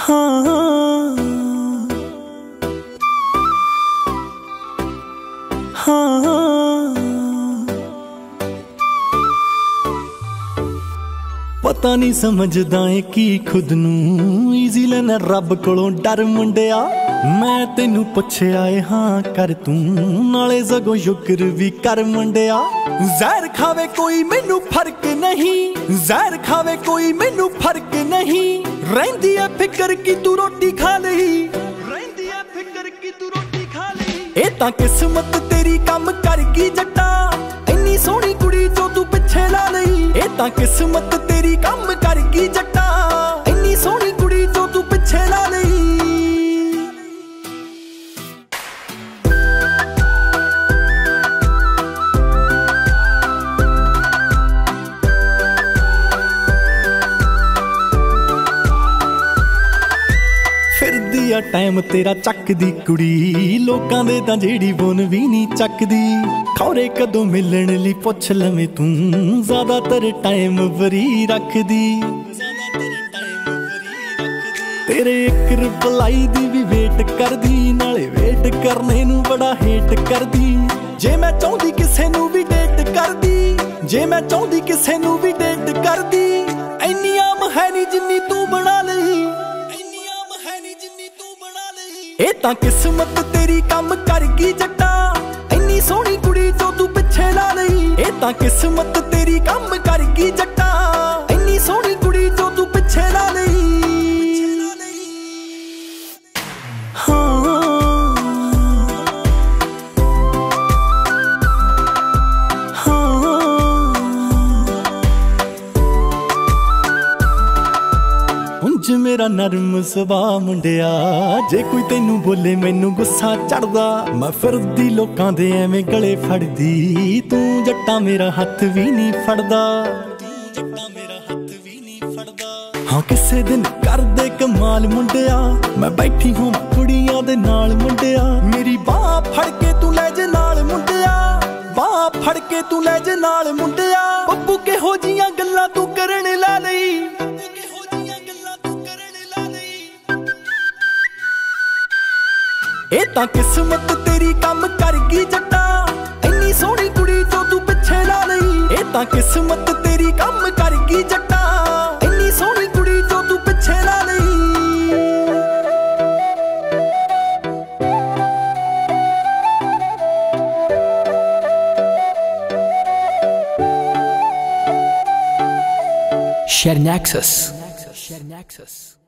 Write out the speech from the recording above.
हाँ हाँ पता नहीं समझदा है कि खुद नू ईजी लेना रब कोलों डर मुंडिया। मैं तेनू पुछया है हाँ कर तू नाले सगों शुक्र भी कर मुंडिया। जहर खावे कोई मैनू फर्क नहीं, जहर खावे कोई मैनू फर्क नहीं। रहिंदी है फिकर की तू रोटी खा लही, रहिंदी है फिकर की तू रोटी खा लही। ए तां किस्मत तेरी कम कर गई जट्टा, इन्नी सोहनी कुड़ी जो तू पिछे ला लई। ए तां किस्मत तेरी कम कर गई जट्टा, इन्नी सोहनी कुड़ी जो तू पिछे ला लई। फिरदी आ टाइम तेरा चकदी कुड़ी, लोकां दे तां जेड़ी बोन भी नहीं चकदी। खौरे कदों मिलण लई पुछ लवें तू, ज्यादातर टाइम वरी रखदी। तेरे एक रिप्लाई दी भी वेट करदी, नाले वेट करने नू बड़ा हेट करदी। जे मैं चाहुंदी किसे नू भी डेट करदी, जे मैं चाहुंदी किसे नू भी डेट करदी। इन्नी आम है नी जिन्नी तू बना लई, ए तां किस्मत तेरी कम कर गई जट्टा, इन्नी सोहनी कुड़ी जो तू पिछे ला लई। ए तां किस्मत तेरी कम कर गई जट्टा, इन्नी सोहनी कुड़ी जो तू पिछे ला लई। हाँ उंज मेरा नरम सुभाऽ मुंडिया, जे कोई तेनू बोले मैनू गुस्सा चढ़दा। मैं फिरदी लोकां दे एवें गले फड़दी, तू जट्टा मेरा हत्थ भी नहीं फड़दा। हाँ किसे दिन कर दे कमाल मुंडिया, मैं बैठी हूँ कुड़ियां दे नाल मुंडिया। मेरी बाह फड़ के तू ले जे नाल मुंडिया, बाह फड़ के तू ले जे नाल मुंडिया। बब्बू किहो जियां गल्लां तू करन ला लई, ए तां किस्मत तेरी कम कर गई जट्टा, इन्नी सोहनी कुड़ी जो तू पिछे ला लई। ए तां किस्मत तेरी कम कर गई जट्टा, इन्नी सोहनी कुड़ी जो तू पिछे ला लई। Share Nexus.